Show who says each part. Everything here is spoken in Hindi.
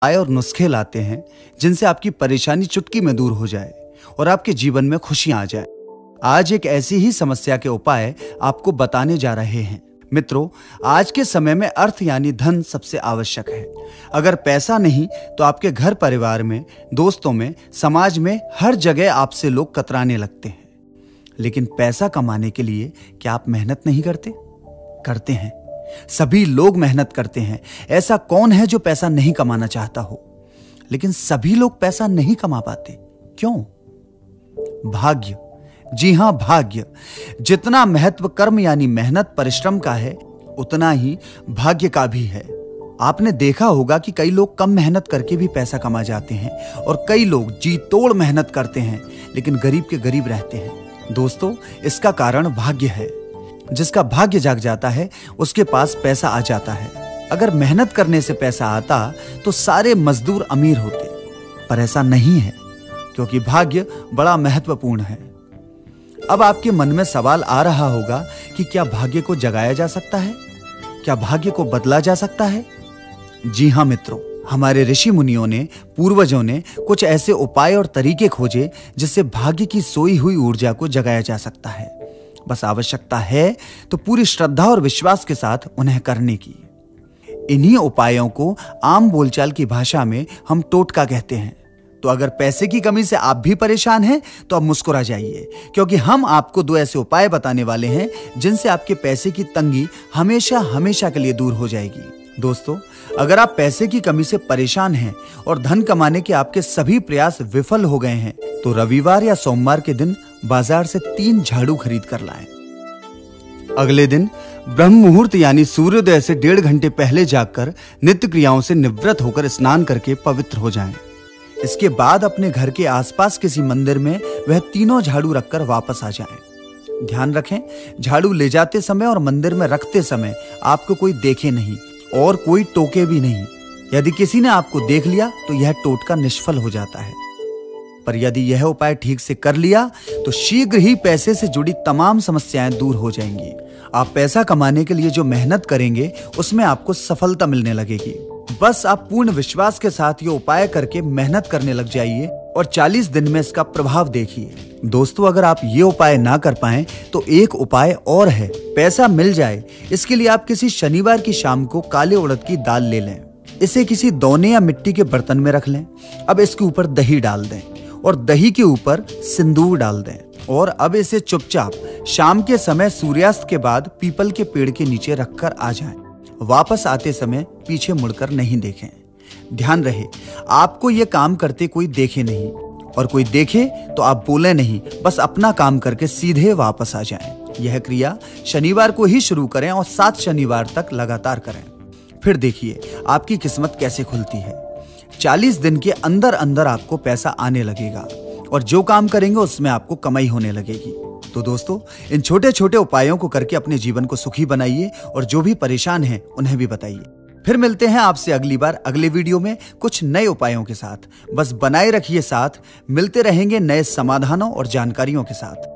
Speaker 1: उपाय और नुस्खे लाते हैं जिनसे आपकी परेशानी चुटकी में दूर हो जाए और आपके जीवन में खुशियां आ जाए। आज एक ऐसी ही समस्या के उपाय आपको बताने जा रहे हैं। मित्रों, आज के समय में अर्थ यानी धन सबसे आवश्यक है। अगर पैसा नहीं तो आपके घर परिवार में, दोस्तों में, समाज में हर जगह आपसे लोग कतराने लगते हैं। लेकिन पैसा कमाने के लिए क्या आप मेहनत नहीं करते? करते हैं। सभी लोग मेहनत करते हैं। ऐसा कौन है जो पैसा नहीं कमाना चाहता हो? लेकिन सभी लोग पैसा नहीं कमा पाते। क्यों? भाग्य। जी हां, भाग्य। जितना महत्व कर्म यानी मेहनत परिश्रम का है, उतना ही भाग्य का भी है। आपने देखा होगा कि कई लोग कम मेहनत करके भी पैसा कमा जाते हैं और कई लोग जी तोड़ मेहनत करते हैं लेकिन गरीब के गरीब रहते हैं। दोस्तों, इसका कारण भाग्य है। जिसका भाग्य जाग जाता है उसके पास पैसा आ जाता है। अगर मेहनत करने से पैसा आता तो सारे मजदूर अमीर होते, पर ऐसा नहीं है क्योंकि भाग्य बड़ा महत्वपूर्ण है। अब आपके मन में सवाल आ रहा होगा कि क्या भाग्य को जगाया जा सकता है? क्या भाग्य को बदला जा सकता है? जी हां मित्रों, हमारे ऋषि मुनियों ने, पूर्वजों ने कुछ ऐसे उपाय और तरीके खोजे जिससे भाग्य की सोई हुई ऊर्जा को जगाया जा सकता है। बस आवश्यकता है तो पूरी श्रद्धा और विश्वास के साथ उन्हें करने की। इन्हीं उपायों को आम बोलचाल की भाषा में हम टोटका कहते हैं। तो अगर पैसे की कमी से आप भी परेशान हैं तो अब मुस्कुरा जाइए, क्योंकि हम आपको 2 ऐसे उपाय बताने वाले हैं जिनसे आपके पैसे की तंगी हमेशा हमेशा के लिए दूर हो जाएगी। दोस्तों, अगर आप पैसे की कमी से परेशान हैं और धन कमाने के आपके सभी प्रयास विफल हो गए हैं तो रविवार या सोमवार के दिन बाजार से 3 झाड़ू खरीद कर लाएं। अगले दिन ब्रह्म मुहूर्त यानी सूर्योदय से 1.5 घंटे पहले जागकर नित्य क्रियाओं से निवृत्त होकर स्नान करके पवित्र हो जाएं। इसके बाद अपने घर के आसपास किसी मंदिर में वह तीनों झाड़ू रखकर वापस आ जाएं। ध्यान रखें, झाड़ू ले जाते समय और मंदिर में रखते समय आपको कोई देखे नहीं और कोई टोके भी नहीं। यदि किसी ने आपको देख लिया तो यह टोटका निष्फल हो जाता है। पर यदि यह उपाय ठीक से कर लिया तो शीघ्र ही पैसे से जुड़ी तमाम समस्याएं दूर हो जाएंगी। आप पैसा कमाने के लिए जो मेहनत करेंगे उसमें आपको सफलता मिलने लगेगी। बस आप पूर्ण विश्वास के साथ ये उपाय करके मेहनत करने लग जाइए और 40 दिन में इसका प्रभाव देखिए। दोस्तों, अगर आप ये उपाय ना कर पाएं तो एक उपाय और है। पैसा मिल जाए इसके लिए आप किसी शनिवार की शाम को काले उड़द की दाल ले लें। इसे किसी दोने या मिट्टी के बर्तन में रख लें। अब इसके ऊपर दही डाल दें और दही के ऊपर सिंदूर डाल दें और अब इसे चुपचाप शाम के समय सूर्यास्त के बाद पीपल के पेड़ के नीचे रखकर आ जाएं। वापस आते समय पीछे मुड़कर नहीं देखें। ध्यान रहे, आपको ये काम करते कोई देखे नहीं, और कोई देखे तो आप बोले नहीं, बस अपना काम करके सीधे वापस आ जाएं। यह क्रिया शनिवार को ही शुरू करें और 7 शनिवार तक लगातार करें। फिर देखिए आपकी किस्मत कैसे खुलती है। 40 दिन के अंदर अंदर आपको पैसा आने लगेगा और जो काम करेंगे उसमें आपको कमाई होने लगेगी। तो दोस्तों, इन छोटे छोटे उपायों को करके अपने जीवन को सुखी बनाइए और जो भी परेशान हैं उन्हें भी बताइए। फिर मिलते हैं आपसे अगली बार अगले वीडियो में कुछ नए उपायों के साथ। बस बनाए रखिए साथ, मिलते रहेंगे नए समाधानों और जानकारियों के साथ।